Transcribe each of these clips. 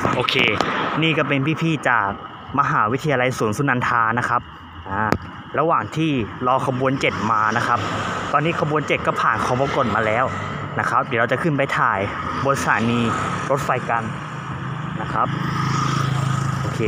โอเคนี่ก็เป็นพี่ๆจากมหาวิทยาลัยสวนสุนันทานะครับระหว่างที่รอขบวน7มานะครับตอนนี้ขบวน7ก็ผ่านคลองบกลมาแล้วนะครับเดี๋ยวเราจะขึ้นไปถ่ายบนสถานีรถไฟกันนะครับโอเค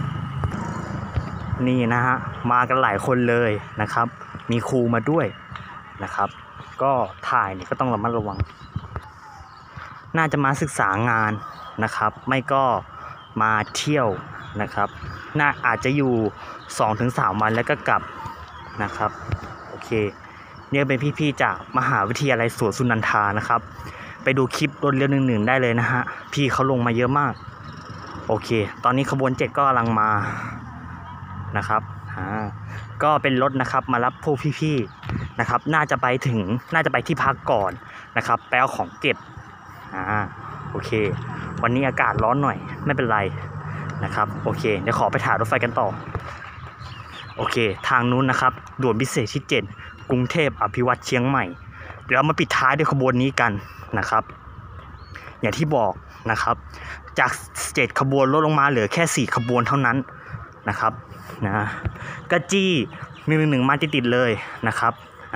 นี่นะฮะมากันหลายคนเลยนะครับมีครูมาด้วยนะครับก็ถ่ายนี่ก็ต้องระมัดระวังน่าจะมาศึกษางานนะครับไม่ก็มาเที่ยวนะครับน่าอาจจะอยู่ 2-3 วันแล้วก็กลับนะครับโอเคเนี่ยเป็นพี่ๆจากมหาวิทยาลัยสวนสุนันทานะครับไปดูคลิปรถเร็ว1ได้เลยนะฮะพี่เขาลงมาเยอะมากโอเคตอนนี้ขบวน7ก็กำลังมานะครับก็เป็นรถนะครับมารับพวกพี่ๆนะครับน่าจะไปที่พักก่อนนะครับไปเอาของเก็บโอเควันนี้อากาศร้อนหน่อยไม่เป็นไรนะครับโอเคเดี๋ยวขอไปถ่ายรถไฟกันต่อโอเคทางนู้นนะครับด่วนพิเศษที่7กรุงเทพอภิวัตรเชียงใหม่เดี๋ยวเรามาปิดท้ายด้วยขบวนนี้กันนะครับอย่างที่บอกนะครับจาก7ขบวนลดลงมาเหลือแค่4ขบวนเท่านั้นนะครับกระจี้111มาติดๆเลยนะครับ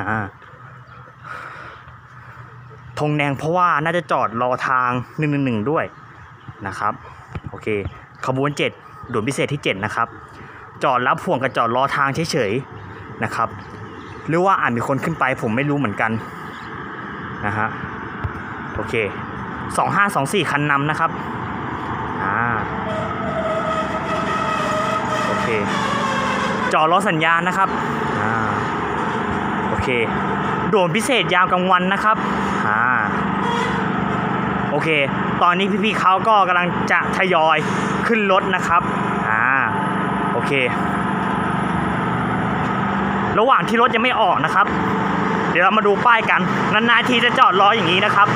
ธงแดงเพราะว่าน่าจะจอดรอทาง111ด้วยนะครับโอเคขบวน7ด่วนพิเศษที่7นะครับจอดรับห่วงกับจอดรอทางเฉยๆนะครับหรือว่าอาจมีคนขึ้นไปผมไม่รู้เหมือนกันนะฮะโอเค2524คันนำนะครับโอเคจอดรอสัญญาณนะครับโอเคด่วนพิเศษยามกลางวันนะครับโอเคตอนนี้พี่ๆเขาก็กำลังจะทยอยขึ้นรถนะครับโอเคระหว่างที่รถยังไม่ออกนะครับเดี๋ยวเรามาดูป้ายกันนานๆทีจะจอดรออย่างนี้นะครับ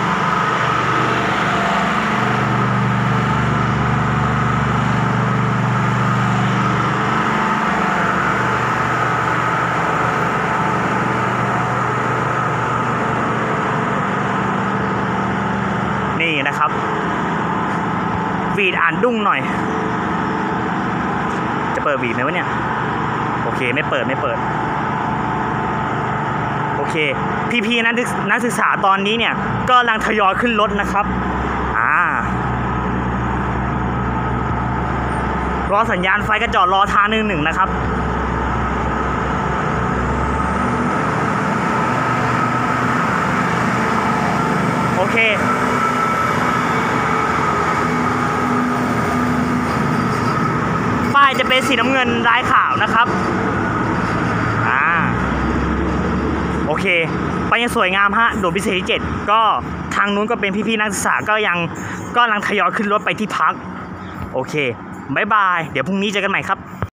นี่นะครับวีดอ่านดุ้งหน่อยจะเปิดวีดไหมวะเนี่ยโอเคไม่เปิดโอเคพี่ๆนักศึกษาตอนนี้เนี่ยก็กำลังทยอยขึ้นรถนะครับรอสัญญาณไฟก็จอดรอทาง1นะครับโอเคป้ายจะเป็นสีน้ำเงินลายขาวนะครับโอเคไปยังสวยงามฮะด่วนพิเศษที่7ก็ทางนู้นก็เป็นพี่ๆนักศึกษาก็กำลังทยอยขึ้นรถไปที่พักโอเคบ๊ายบายเดี๋ยวพรุ่งนี้เจอกันใหม่ครับ